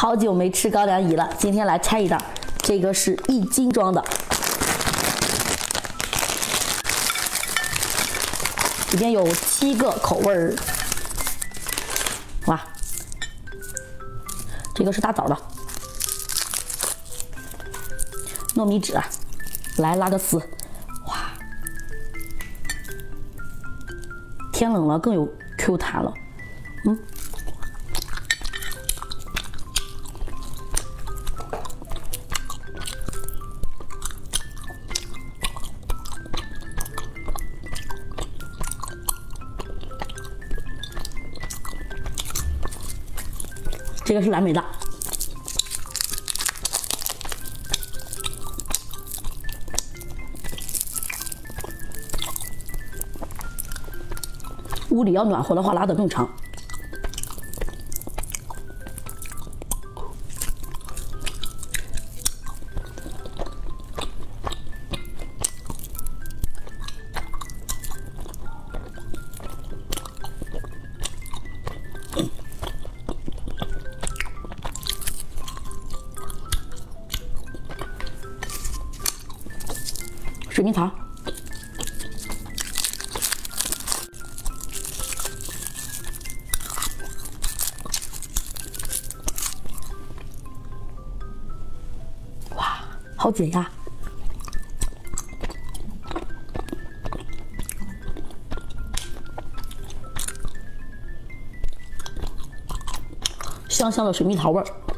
好久没吃高粱饴了，今天来拆一袋，这个是1斤装的，里边有7个口味儿。哇，这个是大枣的，糯米纸，来拉个丝。哇，天冷了更有 Q 弹了。这个是蓝莓的，屋里要暖和的话，拉得更长。水蜜桃，哇，好解压！香香的水蜜桃味儿。